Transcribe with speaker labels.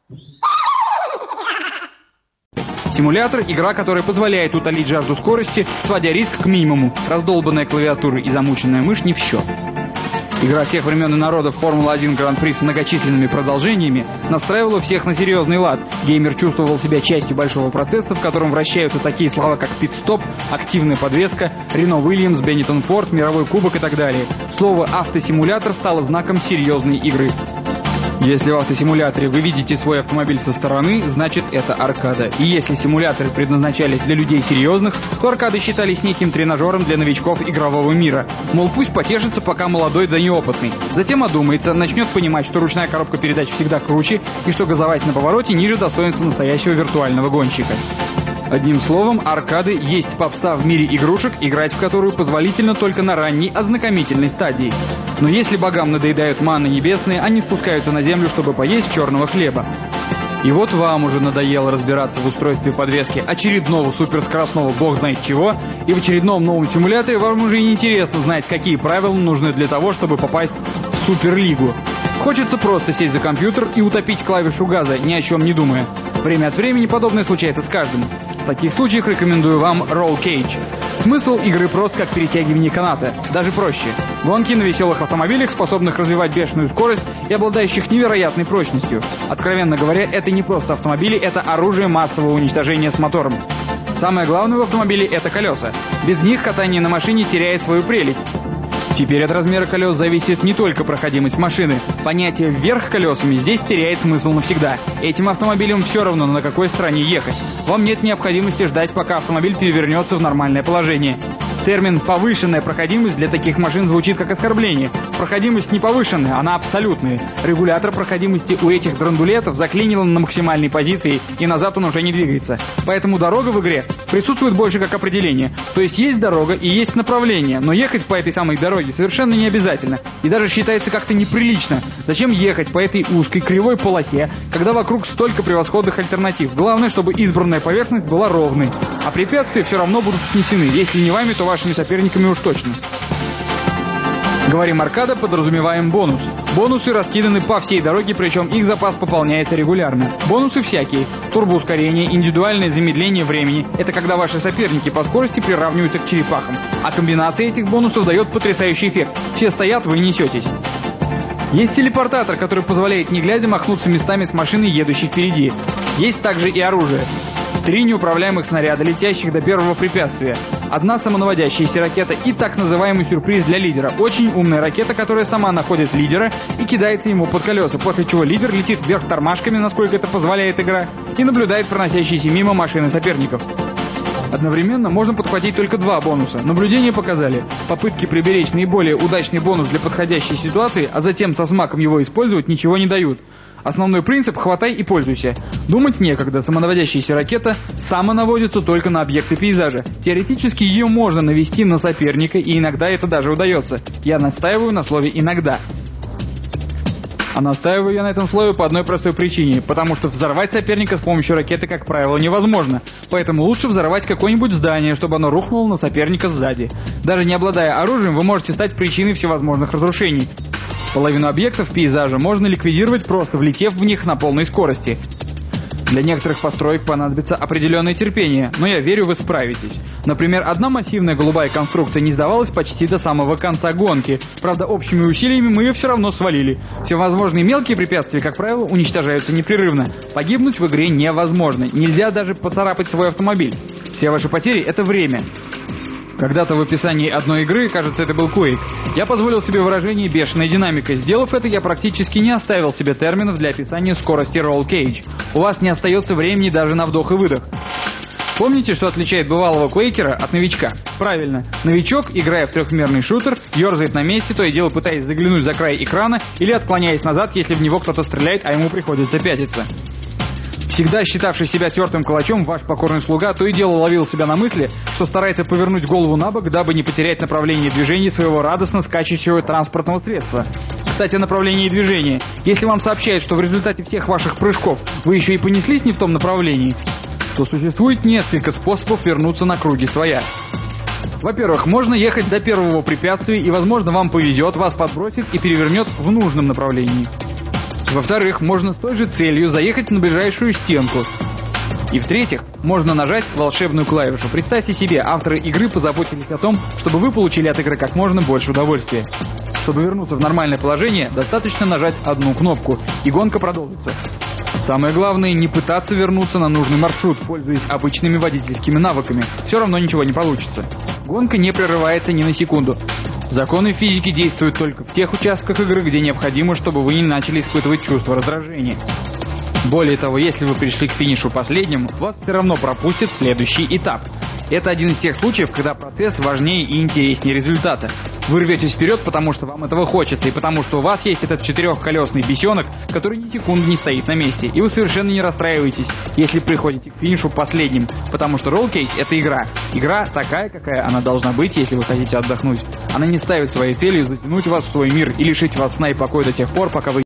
Speaker 1: Симулятор – игра, которая позволяет утолить жажду скорости, сводя риск к минимуму. Раздолбанная клавиатура и замученная мышь не в счет. Игра всех времен и народов Формула-1 Гран-при с многочисленными продолжениями настраивала всех на серьезный лад. Геймер чувствовал себя частью большого процесса, в котором вращаются такие слова, как пит-стоп, активная подвеска, Рено Уильямс, Бенниттон Форд, мировой кубок и так далее. Слово «автосимулятор» стало знаком серьезной игры. Если в автосимуляторе вы видите свой автомобиль со стороны, значит это аркада. И если симуляторы предназначались для людей серьезных, то аркады считались неким тренажером для новичков игрового мира. Мол, пусть потешится, пока молодой да неопытный. Затем одумается, начнет понимать, что ручная коробка передач всегда круче, и что газовать на повороте ниже достоинства настоящего виртуального гонщика. Одним словом, аркады есть попса в мире игрушек, играть в которую позволительно только на ранней ознакомительной стадии. Но если богам надоедают манны небесные, они спускаются на землю, чтобы поесть черного хлеба. И вот вам уже надоело разбираться в устройстве подвески очередного суперскоростного бог знает чего, и в очередном новом симуляторе вам уже не интересно знать, какие правила нужны для того, чтобы попасть в Суперлигу. Хочется просто сесть за компьютер и утопить клавишу газа, ни о чем не думая. Время от времени подобное случается с каждым. В таких случаях рекомендую вам Roll Cage. Смысл игры прост, как перетягивание каната, даже проще. Гонки на веселых автомобилях, способных развивать бешеную скорость и обладающих невероятной прочностью. Откровенно говоря, это не просто автомобили, это оружие массового уничтожения с мотором. Самое главное в автомобиле — это колеса. Без них катание на машине теряет свою прелесть. Теперь от размера колес зависит не только проходимость машины. Понятие «вверх колесами» здесь теряет смысл навсегда. Этим автомобилем все равно, на какой стороне ехать. Вам нет необходимости ждать, пока автомобиль перевернется в нормальное положение. Термин «повышенная проходимость» для таких машин звучит как оскорбление. Проходимость не повышенная, она абсолютная. Регулятор проходимости у этих драндулетов заклинило на максимальной позиции, и назад он уже не двигается. Поэтому дорога в игре присутствует больше как определение. То есть есть дорога и есть направление, но ехать по этой самой дороге совершенно не обязательно. И даже считается как-то неприлично. Зачем ехать по этой узкой кривой полосе, когда вокруг столько превосходных альтернатив? Главное, чтобы избранная поверхность была ровной. А препятствия все равно будут снесены. Если не вами, то вашими соперниками уж точно. Говорим аркада, подразумеваем бонус. Бонусы раскиданы по всей дороге, причем их запас пополняется регулярно. Бонусы всякие. Турбоускорение, индивидуальное замедление времени. Это когда ваши соперники по скорости приравниваются к черепахам. А комбинация этих бонусов дает потрясающий эффект. Все стоят, вы несетесь. Есть телепортатор, который позволяет не глядя махнуться местами с машины, едущей впереди. Есть также и оружие. 3 неуправляемых снаряда, летящих до первого препятствия. 1 самонаводящаяся ракета и так называемый сюрприз для лидера. Очень умная ракета, которая сама находит лидера и кидается ему под колеса, после чего лидер летит вверх тормашками, насколько это позволяет игра, и наблюдает проносящиеся мимо машины соперников. Одновременно можно подхватить только 2 бонуса. Наблюдения показали, попытки приберечь наиболее удачный бонус для подходящей ситуации, а затем со смаком его использовать, ничего не дают. Основной принцип — хватай и пользуйся. Думать некогда, самонаводящаяся ракета самонаводится только на объекты пейзажа. Теоретически ее можно навести на соперника, и иногда это даже удается. Я настаиваю на слове «иногда». А настаиваю я на этом слове по одной простой причине, потому что взорвать соперника с помощью ракеты, как правило, невозможно. Поэтому лучше взорвать какое-нибудь здание, чтобы оно рухнуло на соперника сзади. Даже не обладая оружием, вы можете стать причиной всевозможных разрушений. Половину объектов пейзажа можно ликвидировать, просто влетев в них на полной скорости. Для некоторых построек понадобится определенное терпение, но я верю, вы справитесь. Например, одна массивная голубая конструкция не сдавалась почти до самого конца гонки. Правда, общими усилиями мы ее все равно свалили. Всевозможные мелкие препятствия, как правило, уничтожаются непрерывно. Погибнуть в игре невозможно. Нельзя даже поцарапать свой автомобиль. Все ваши потери — это время. Когда-то в описании одной игры, кажется, это был Quake, я позволил себе выражение «бешеная динамика». Сделав это, я практически не оставил себе терминов для описания скорости Roll Cage. У вас не остается времени даже на вдох и выдох. Помните, что отличает бывалого квейкера от новичка? Правильно, новичок, играя в трехмерный шутер, ерзает на месте, то и дело пытаясь заглянуть за край экрана или отклоняясь назад, если в него кто-то стреляет, а ему приходится пятиться. Всегда считавший себя тертым калачом, ваш покорный слуга то и дело ловил себя на мысли, что старается повернуть голову на бок, дабы не потерять направление движения своего радостно скачущего транспортного средства. Кстати, о направлении движения. Если вам сообщают, что в результате всех ваших прыжков вы еще и понеслись не в том направлении, то существует несколько способов вернуться на круги своя. Во-первых, можно ехать до первого препятствия, и, возможно, вам повезет, вас подбросит и перевернет в нужном направлении. Во-вторых, можно с той же целью заехать на ближайшую стенку. И в-третьих, можно нажать волшебную клавишу. Представьте себе, авторы игры позаботились о том, чтобы вы получили от игры как можно больше удовольствия. Чтобы вернуться в нормальное положение, достаточно нажать одну кнопку, и гонка продолжится. Самое главное, не пытаться вернуться на нужный маршрут, пользуясь обычными водительскими навыками. Все равно ничего не получится. Гонка не прерывается ни на секунду. Законы физики действуют только в тех участках игры, где необходимо, чтобы вы не начали испытывать чувство раздражения. Более того, если вы пришли к финишу последним, вас все равно пропустят в следующий этап. Это один из тех случаев, когда процесс важнее и интереснее результата. Вы рветесь вперед, потому что вам этого хочется, и потому что у вас есть этот четырехколесный бесенок, который ни секунды не стоит на месте. И вы совершенно не расстраиваетесь, если приходите к финишу последним, потому что ролл-кейс — это игра. Игра такая, какая она должна быть, если вы хотите отдохнуть. Она не ставит своей целью затянуть вас в свой мир и лишить вас сна и покоя до тех пор, пока вы